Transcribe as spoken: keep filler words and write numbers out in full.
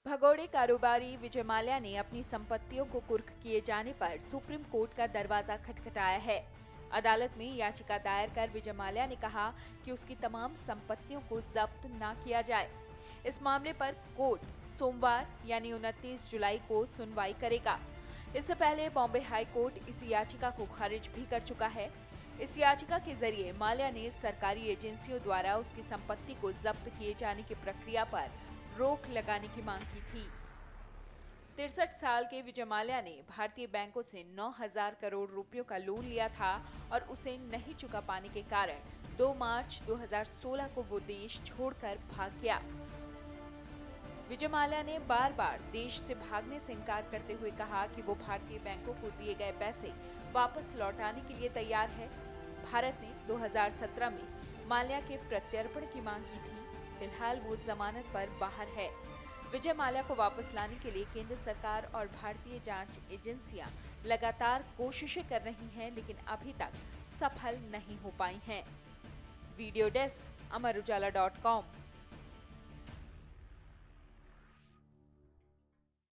भगोड़े कारोबारी विजय माल्या ने अपनी संपत्तियों को कुर्क किए जाने पर सुप्रीम कोर्ट का दरवाजा खटखटाया है। अदालत में याचिका दायर कर विजय माल्या ने कहा कि उसकी तमाम संपत्तियों को जब्त न किया जाए। इस मामले पर कोर्ट सोमवार यानी उनतीस जुलाई को सुनवाई करेगा। इससे पहले बॉम्बे हाई कोर्ट इस याचिका को खारिज भी कर चुका है। इस याचिका के जरिए माल्या ने सरकारी एजेंसियों द्वारा उसकी संपत्ति को जब्त किए जाने की प्रक्रिया पर रोक लगाने की मांग की थी। तिरसठ साल के विजय माल्या ने भारतीय बैंकों से नौ हज़ार करोड़ रुपयों का लोन लिया था और उसे नहीं चुका पाने के कारण दो मार्च दो हज़ार सोलह को वो देश छोड़कर भाग गया। विजय माल्या ने बार बार देश से भागने से इनकार करते हुए कहा कि वो भारतीय बैंकों को दिए गए पैसे वापस लौटाने के लिए तैयार है। भारत ने दो हज़ार सत्रह में माल्या के प्रत्यर्पण की मांग की थी। फिलहाल वो जमानत पर बाहर है। विजय माल्या को वापस लाने के लिए केंद्र सरकार और भारतीय जांच एजेंसियां लगातार कोशिशें कर रही हैं, लेकिन अभी तक सफल नहीं हो पाई हैं। Video desk Amar Ujala dot com.